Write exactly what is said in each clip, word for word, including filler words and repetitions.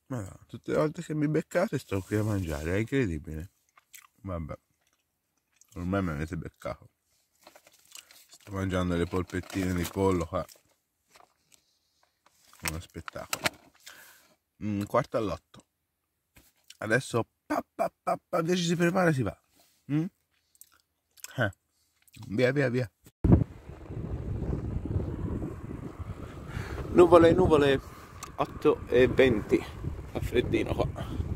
Ma no, tutte le volte che mi beccate sto qui a mangiare, è incredibile. Vabbè, ormai mi avete beccato. Sto mangiando le polpettine di pollo qua. Uno spettacolo. Un quarto all'otto. Adesso pa, pa, pa, pa, invece si prepara e si va. Mm? Eh. Via via via. Nuvole, nuvole. otto e venti. Fa freddino qua.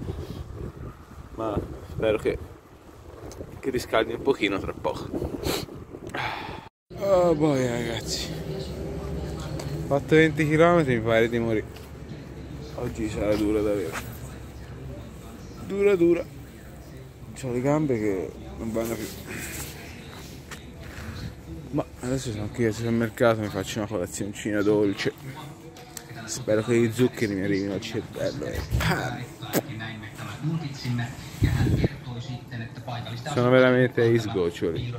Ma spero che, che riscaldi un pochino tra poco. Oh boy ragazzi. Ho fatto venti chilometri, mi pare di morire. Oggi sarà dura davvero. Dura dura. C'ho le gambe che non vanno più. Ma adesso sono qui al supermercato, mi faccio una colazioncina dolce. Spero che gli zuccheri mi arrivino al cervello e pam! Sono veramente sgoccioli.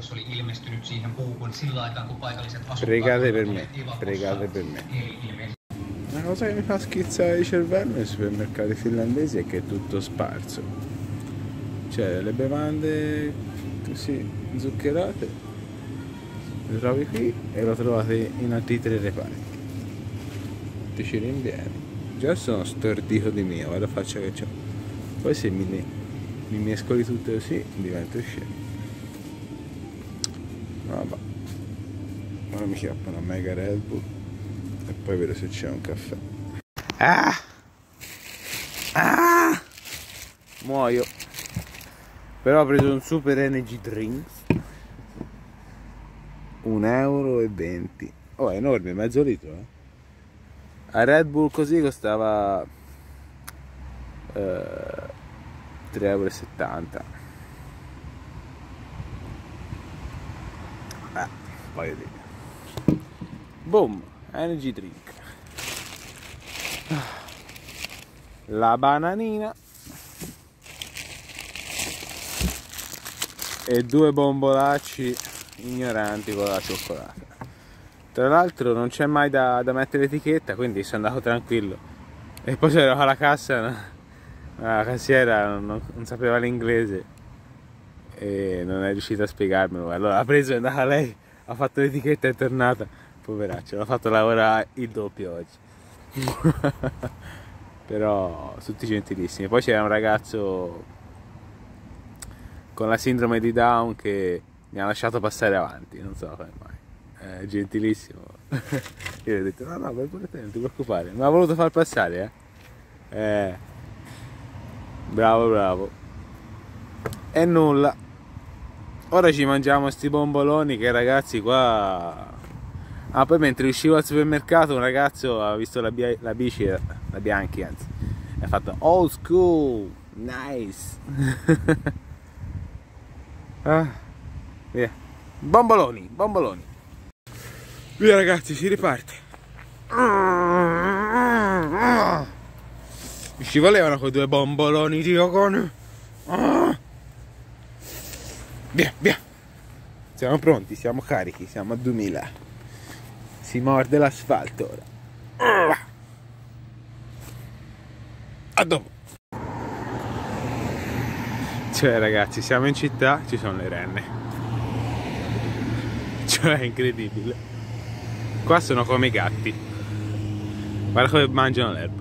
Pregate per me, pregate per me. Una cosa che mi fa schizzare il cervello nei supermercati finlandesi è che è tutto sparso. Cioè le bevande così zuccherate le trovi qui e lo trovate in altri tre reparti. Ti ci rinvieni. Già sono stordito di mio, guarda la faccia che c'ho. Poi se mi, mi mescoli tutto così divento scemo. Vabbè. Ora mi chiappo una mega Red Bull e poi vedo se c'è un caffè. Ah! Ah! Muoio. Però ho preso un super energy drink. un euro e venti. Oh, è enorme, mezzo litro, eh. A Red Bull così costava eh, tre euro e settanta. Eh, voglio dire. Boom, energy drink. La bananina e due bombolacci ignoranti con la cioccolata. Tra l'altro non c'è mai da, da mettere l'etichetta, quindi sono andato tranquillo. E poi ero alla cassa, la cassiera non, non sapeva l'inglese e non è riuscita a spiegarmelo. Allora ha preso, è andata lei, ha fatto l'etichetta e è tornata. Poveraccio, l'ha fatto lavorare il doppio oggi. Però tutti gentilissimi. Poi c'era un ragazzo con la sindrome di Down che mi ha lasciato passare avanti, non so come mai. Eh, gentilissimo. Io gli ho detto no no vai pure te, non ti preoccupare, mi ha voluto far passare, eh. eh bravo bravo. E nulla, ora ci mangiamo sti bomboloni che ragazzi qua. Ah, poi mentre uscivo al supermercato un ragazzo ha visto la, bia... la bici, la Bianchi anzi, e ha fatto old school nice. Ah, via. Bomboloni, bomboloni. Via ragazzi, si riparte. Mi ci volevano quei due bomboloni di cocone. Via, via. Siamo pronti, siamo carichi, siamo a duemila. Si morde l'asfalto ora. A dopo. Cioè ragazzi, siamo in città, ci sono le renne. Cioè è incredibile. Qua sono come i gatti. Guarda come mangiano l'erba.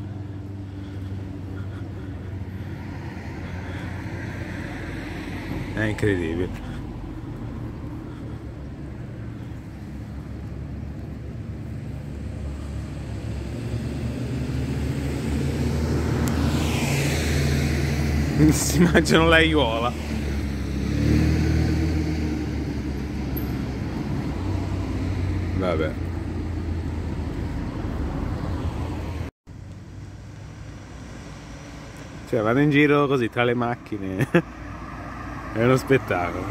È incredibile. Si mangiano l'aiuola. Vabbè. Cioè vanno in giro così tra le macchine. È uno spettacolo.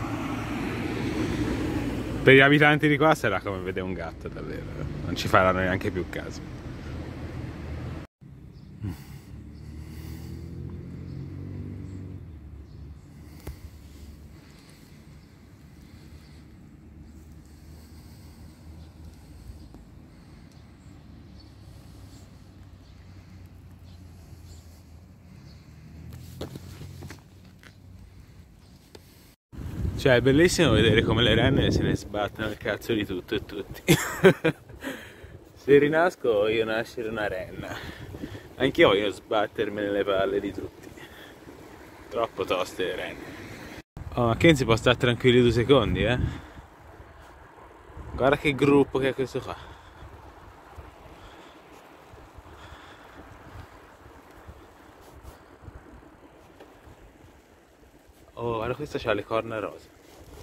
Per gli abitanti di qua sarà come vedere un gatto davvero. Non ci faranno neanche più caso. Cioè è bellissimo vedere come le renne se ne sbattono il cazzo di tutto e tutti. Se rinasco voglio nascere una renna. Anch'io voglio sbattermi nelle palle di tutti. Troppo toste le renne. Oh, ma Kenzie può stare tranquilli due secondi, eh? Guarda che gruppo che è questo qua. Oh, guarda, questa c'ha le corna rosa.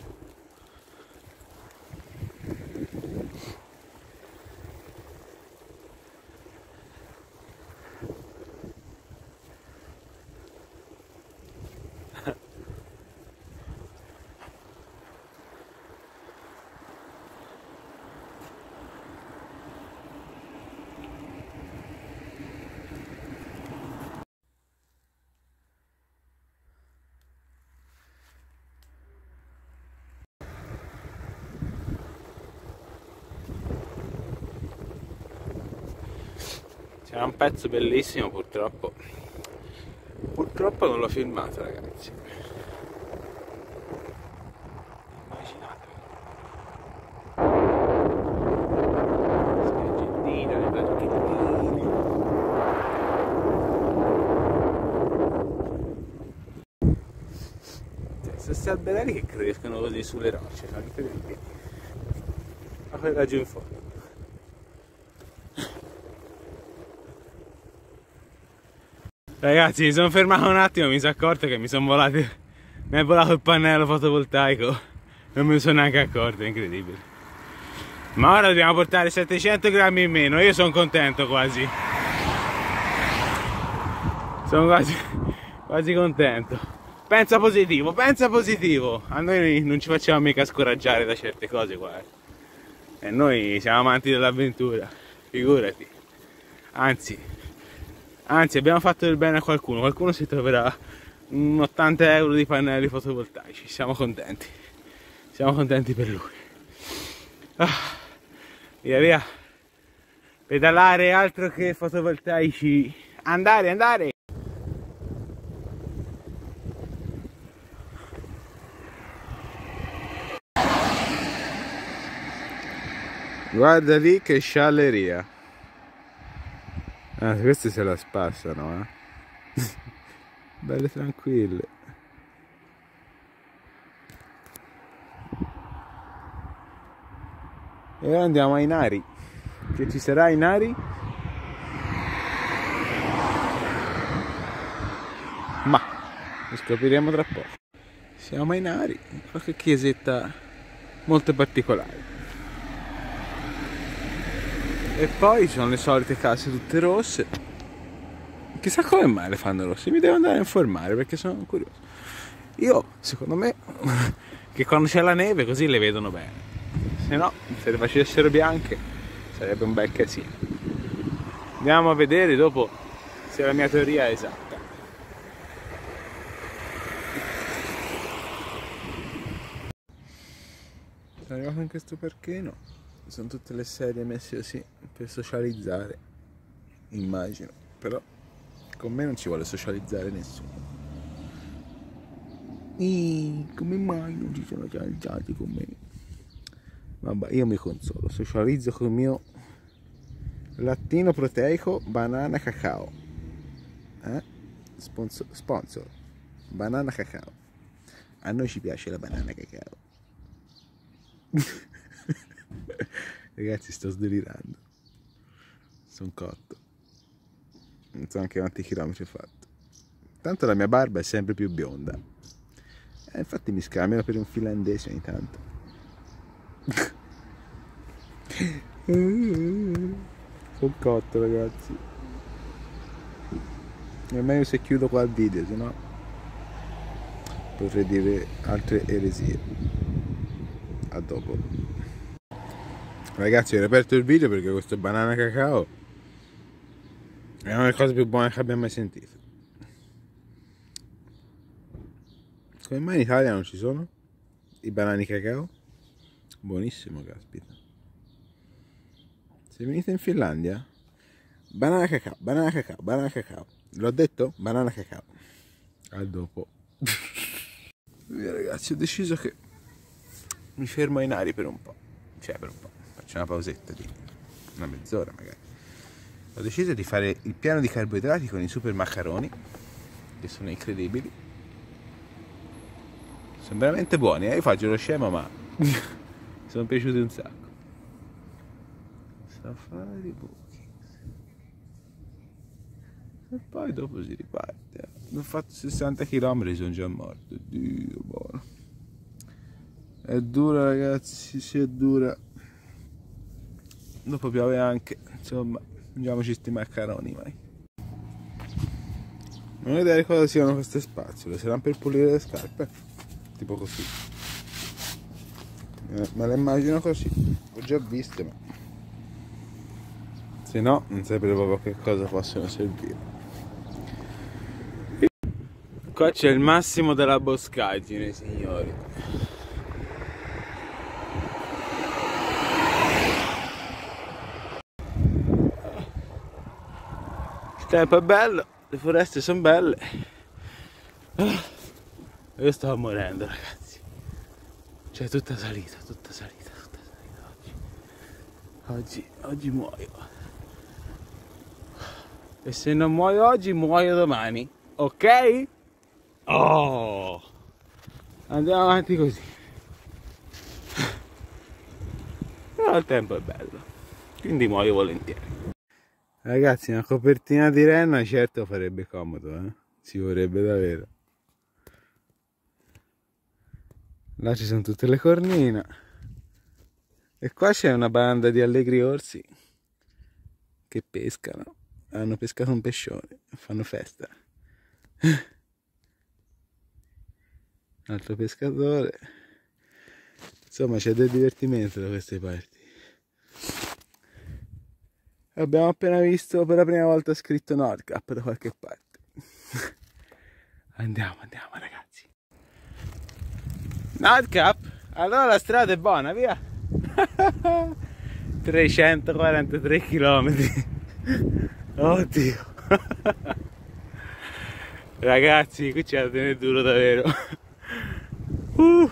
C'era un pezzo bellissimo, purtroppo. Purtroppo non l'ho filmato, ragazzi. Immaginate. Spiaggettina, le barchettine. Cioè, questi alberelli che crescono così sulle rocce, sono incredibili. Ma quello laggiù in fondo. Ragazzi, mi sono fermato un attimo, mi sono accorto che mi sono volati, mi è volato il pannello fotovoltaico, non me ne sono neanche accorto, è incredibile. Ma ora dobbiamo portare settecento grammi in meno, io sono contento quasi. Sono quasi, quasi contento. Pensa positivo, pensa positivo. A noi non ci facciamo mica scoraggiare da certe cose qua. E noi siamo amanti dell'avventura, figurati. Anzi... Anzi, abbiamo fatto del bene a qualcuno, qualcuno si troverà un ottanta euro di pannelli fotovoltaici, siamo contenti, siamo contenti per lui. Ah, via via, pedalare altro che fotovoltaici, andare, andare! Guarda lì che scialleria! Ah, queste se la spassano, eh. Belle tranquille. E ora andiamo ai Nari. Che ci sarà ai Nari? Ma lo scopriremo tra poco. Siamo ai Nari, qualche chiesetta molto particolare. E poi ci sono le solite case tutte rosse. Chissà come mai le fanno rosse. Mi devo andare a informare perché sono curioso. Io, secondo me, che quando c'è la neve così le vedono bene. Se no, se le facessero bianche sarebbe un bel casino. Andiamo a vedere dopo se la mia teoria è esatta. Sono arrivato in questo parchino. Sono tutte le sedie messe così per socializzare, immagino, però con me non ci vuole socializzare nessuno. E come mai non ci sono socializzati con me? Vabbè, io mi consolo, socializzo con il mio lattino proteico banana cacao. Eh? Sponsor, sponsor, banana cacao. A noi ci piace la banana cacao. Ragazzi, sto sdelirando. Sono cotto. Non so anche quanti chilometri ho fatto. Tanto la mia barba è sempre più bionda. Eh, infatti mi scambiano per un finlandese ogni tanto. Sono cotto, ragazzi. È meglio se chiudo qua il video, se no potrei dire altre eresie. A dopo. Ragazzi, ho riaperto il video perché questo banana cacao è una delle cose più buone che abbia mai sentito. Come mai in Italia non ci sono i banani cacao? Buonissimo, caspita. Se venite in Finlandia, banana cacao, banana cacao, banana cacao. L'ho detto? Banana cacao. A dopo. Via, ragazzi, ho deciso che mi fermo ai Nari per un po', cioè per un po', faccio una pausetta di una mezz'ora magari. Ho deciso di fare il piano di carboidrati con i super maccheroni, che sono incredibili, sono veramente buoni, eh? Io faccio lo scemo ma mi sono piaciuti un sacco. Safari Bookings, e poi dopo si riparte. Ho fatto sessanta chilometri, sono già morto. Dio buono, è dura ragazzi, si è dura. Dopo piove anche, insomma, mangiamoci sti maccheroni mai. Non ho idea di cosa siano queste spazzole, saranno per pulire le scarpe, tipo così. Me le immagino così, ho già viste, ma se no non sapevo proprio che cosa possono servire. Qua c'è il massimo della boscagine, signori. Il tempo è bello, le foreste sono belle. Io stavo morendo ragazzi. Cioè tutta salita, tutta salita, tutta salita oggi. Oggi, oggi muoio. E se non muoio oggi, muoio domani. Ok? Oh! Andiamo avanti così. Però il tempo è bello, quindi muoio volentieri. Ragazzi, una copertina di renna certo farebbe comodo, eh? Ci vorrebbe davvero. Là ci sono tutte le cornine. E qua c'è una banda di allegri orsi che pescano. Hanno pescato un pescione, fanno festa. Un altro pescatore. Insomma c'è del divertimento da queste parti. Abbiamo appena visto per la prima volta scritto Nordcap da qualche parte. Andiamo, andiamo ragazzi. Nordcap? Allora la strada è buona, via. trecentoquarantatré chilometri. Oddio. Ragazzi, qui c'è da tenere duro davvero. Uh.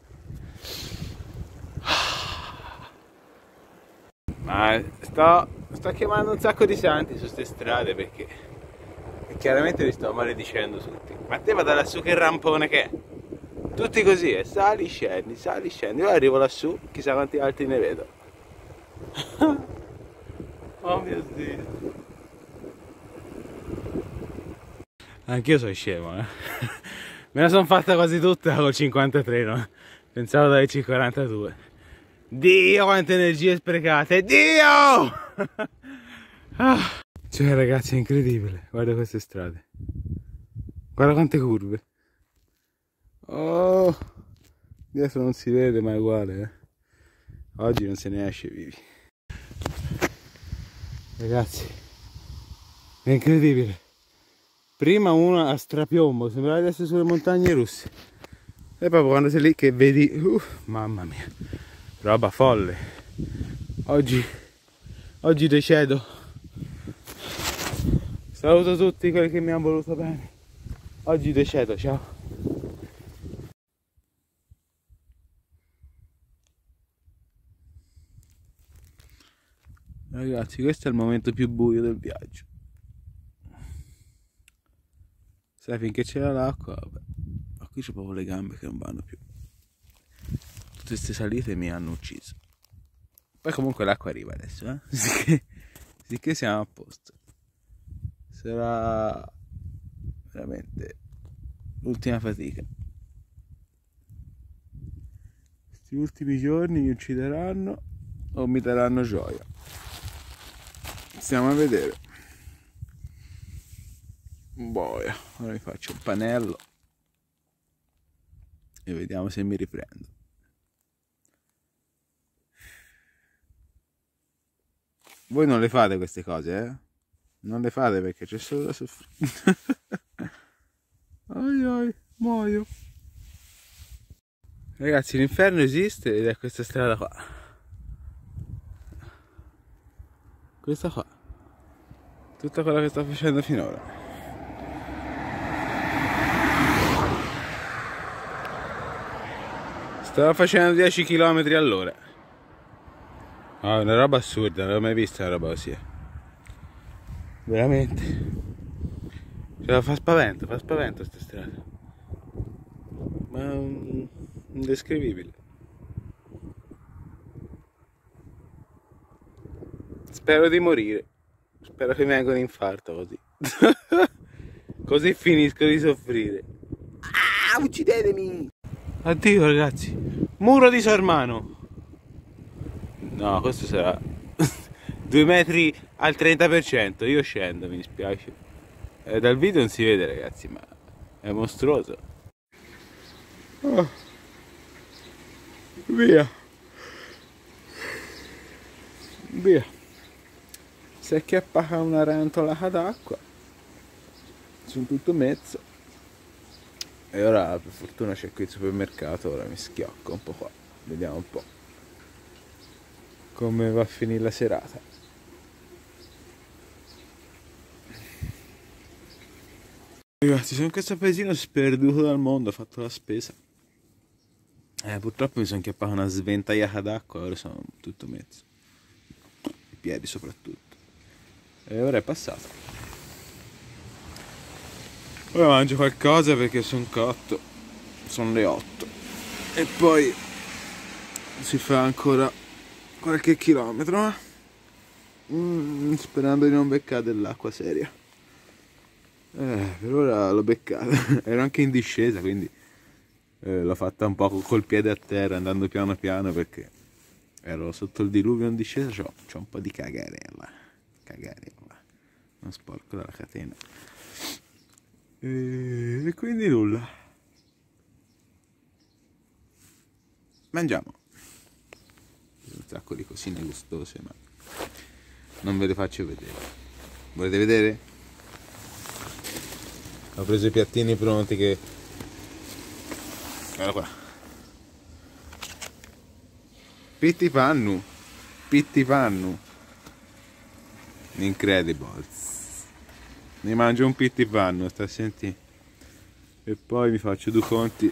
Ma sto, sto chiamando un sacco di santi su queste strade perché chiaramente li sto maledicendo tutti. Ma te va da lassù che rampone che è. Tutti così, eh. Sali, scendi, sali, scendi. Io arrivo lassù, chissà quanti altri ne vedo. Oh mio Dio. Anch'io sono scemo, eh. Me la sono fatta quasi tutta col cinquantatré, no? Pensavo di averci quarantadue. Dio, quante energie sprecate! Dio! Ah. Cioè ragazzi, è incredibile. Guarda queste strade. Guarda quante curve. Oh! Dietro non si vede, ma è uguale, eh. Oggi non se ne esce vivi. Ragazzi, è incredibile. Prima una a strapiombo, sembrava di essere sulle montagne russe. E proprio quando sei lì che vedi, uh, mamma mia, roba folle. Oggi, oggi decedo. Saluto tutti quelli che mi hanno voluto bene. Oggi decedo, ciao. Ragazzi, questo è il momento più buio del viaggio. Sai, finché c'era l'acqua, vabbè. Ma qui c'ho proprio le gambe che non vanno più. Tutte queste salite mi hanno ucciso. Poi comunque l'acqua arriva adesso, eh? Sicché, sicché siamo a posto. Sarà veramente l'ultima fatica. Questi ultimi giorni mi uccideranno o mi daranno gioia. Stiamo a vedere. Boia, ora mi faccio un panello e vediamo se mi riprendo. Voi non le fate queste cose, eh? Non le fate perché c'è solo da soffrire. Ai ai, muoio. Ragazzi, l'inferno esiste ed è questa strada qua. Questa qua. Tutta quella che sto facendo finora. Stava facendo dieci chilometri all'ora. Ah, una roba assurda, non l'ho mai vista una roba così. Veramente. Cioè, fa spavento, fa spavento questa strada. Ma um, indescrivibile. Spero di morire. Spero che mi venga un infarto così. Così finisco di soffrire. Ah, uccidetemi! Addio ragazzi. Muro di Sormano. No, questo sarà due metri al trenta per cento. Io scendo, mi dispiace. Eh, dal video non si vede ragazzi, ma è mostruoso. Oh. Via. Via. Si è chiappata una rantolata d'acqua. Sono tutto mezzo. E ora per fortuna c'è qui il supermercato, ora mi schiocco un po' qua. Vediamo un po' come va a finire la serata. Ragazzi, sono in questo paesino sperduto dal mondo, ho fatto la spesa. Eh, purtroppo mi sono chiappato una sventagliata d'acqua e ora sono tutto mezzo. I piedi soprattutto. E ora è passato. Ora mangio qualcosa perché sono cotto. Sono le otto. E poi si fa ancora qualche chilometro. Eh? Mm, sperando di non beccare dell'acqua seria. Eh, per ora l'ho beccata. Ero anche in discesa, quindi eh, l'ho fatta un po' col piede a terra, andando piano piano perché ero sotto il diluvio in discesa. C'ho, c'ho un po' di cagarella. Cagarella. Non sporco dalla catena. E quindi nulla. Mangiamo. Un sacco di cosine gustose, ma non ve le faccio vedere. Volete vedere? Ho preso i piattini pronti che... Guarda qua. Pittipannu. Pittipannu. Incredibles. Mi mangio un pittipannu, sta a sentire. E poi mi faccio due conti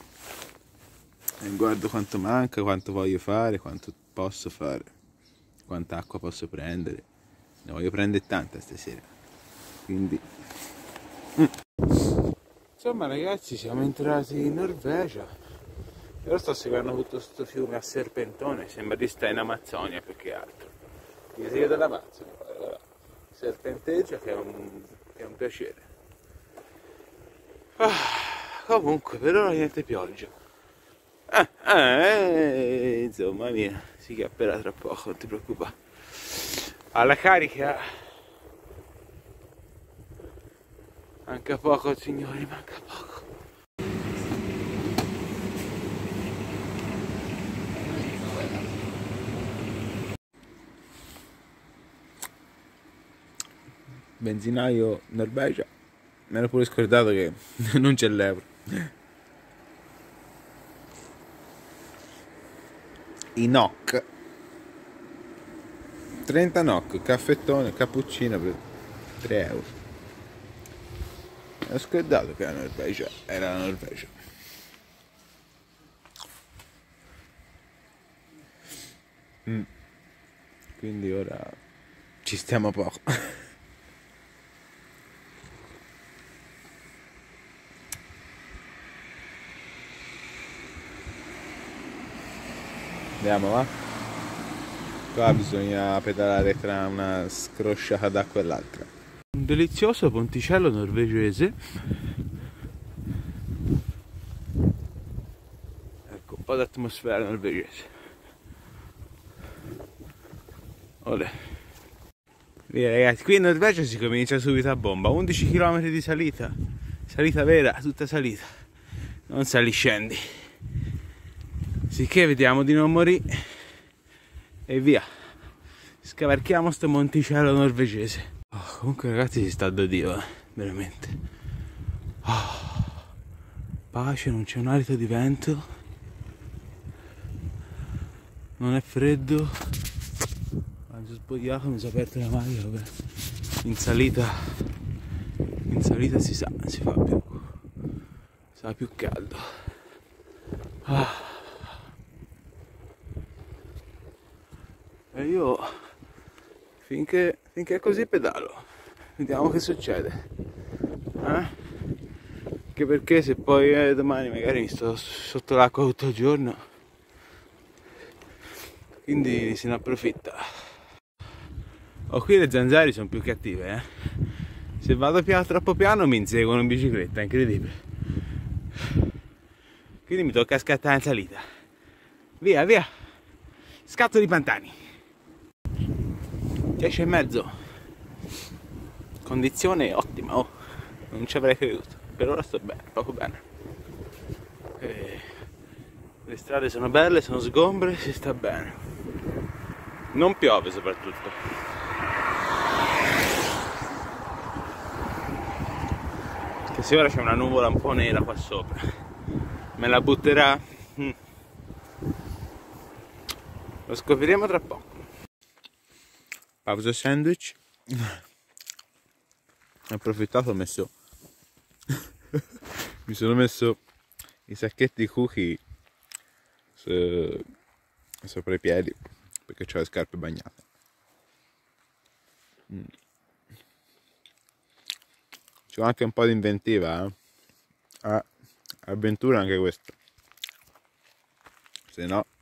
e guardo quanto manca, quanto voglio fare, quanto posso fare, quanta acqua posso prendere. Ne voglio prendere tanta stasera, quindi mm. Insomma ragazzi, siamo entrati in Norvegia e ora sto seguendo tutto questo fiume a serpentone. Sembra di stare in Amazzonia più che altro. Mi si vede l'Amazzonia, serpenteggia, che è un, che è un piacere. Ah, comunque per ora niente pioggia. Ah, eh, insomma via, si chiapperà tra poco, non ti preoccupare. Alla carica manca poco signori, manca poco. Benzinaio Norvegia. Mi ero pure scordato che non c'è l'euro. I N O C. trenta N O C, caffettone, cappuccino per tre euro. Mi ero scordato che la Norvegia era la Norvegia. Mm. Quindi ora ci stiamo poco. Andiamo, va? Qua bisogna pedalare tra una scrosciata d'acqua e l'altra. Un delizioso ponticello norvegese. Ecco, un po' d'atmosfera norvegese. Olè. Via ragazzi, qui in Norvegia si comincia subito a bomba. undici chilometri di salita. Salita vera, tutta salita. Non sali scendi. Sicché vediamo di non morire e via, scavarchiamo sto monticello norvegese. Oh, comunque ragazzi si sta da Dio, eh, veramente. Oh, pace, non c'è un alito di vento, non è freddo. Quando sono spogliato mi sono aperto la maglia, vabbè. In salita, in salita si sa, si fa più, si fa più caldo. Oh. E io finché, finché è così pedalo, vediamo che succede. Eh? Anche perché se poi eh, domani magari mi sto sotto l'acqua tutto il giorno, quindi se ne approfitta. Oh, qui le zanzare sono più cattive, eh. Se vado piano, troppo piano mi inseguono in bicicletta, è incredibile. Quindi mi tocca scattare in salita. Via, via. Scatto di Pantani. dieci e mezzo. Condizione ottima, oh. Non ci avrei creduto. Per ora sto bene, poco bene. E le strade sono belle, sono sgombre, si sta bene. Non piove soprattutto. Che se ora c'è una nuvola un po' nera qua sopra, me la butterà. Mm. Lo scopriremo tra poco. Pausa sandwich. Ho approfittato, ho messo mi sono messo i sacchetti cookie su... sopra i piedi perché ho le scarpe bagnate. Mm. C'è anche un po' di inventiva, eh? Ah, avventura anche questo. Se no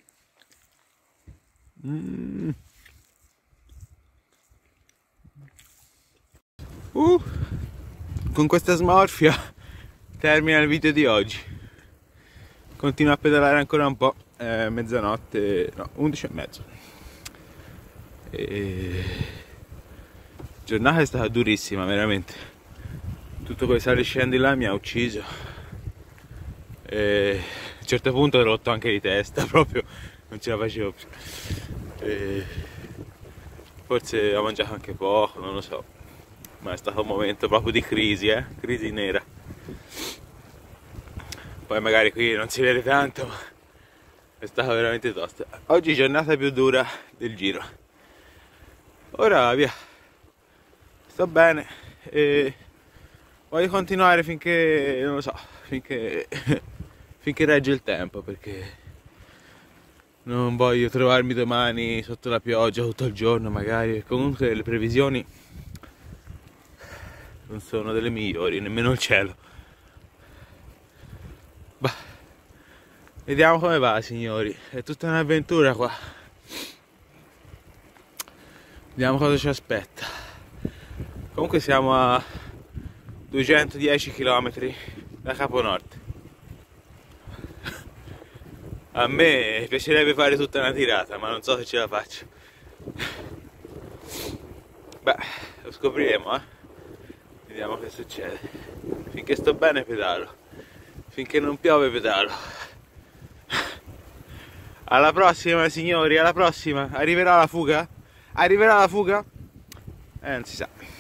mm. uh, con questa smorfia termina il video di oggi. Continuo a pedalare ancora un po', eh, mezzanotte, no, undici e mezzo. E... giornata è stata durissima, veramente. Tutto quel sali scendi là mi ha ucciso. E a un certo punto ho rotto anche di testa, proprio non ce la facevo più. E... forse ho mangiato anche poco, non lo so. Ma è stato un momento proprio di crisi, eh? Crisi nera. Poi magari qui non si vede tanto, ma è stata veramente tosta. Oggi giornata più dura del giro. Ora via. Sto bene e voglio continuare finché, non lo so, finché, finché regge il tempo, perché non voglio trovarmi domani sotto la pioggia tutto il giorno magari. Comunque le previsioni non sono delle migliori, nemmeno il cielo. Bah, vediamo come va, signori. È tutta un'avventura qua. Vediamo cosa ci aspetta. Comunque siamo a duecentodieci chilometri da Caponorte. A me piacerebbe fare tutta una tirata, ma non so se ce la faccio. Beh, lo scopriremo, eh. Vediamo che succede. Finché sto bene pedalo. Finché non piove pedalo. Alla prossima, signori, alla prossima. Arriverà la fuga? Arriverà la fuga? Eh, non si sa.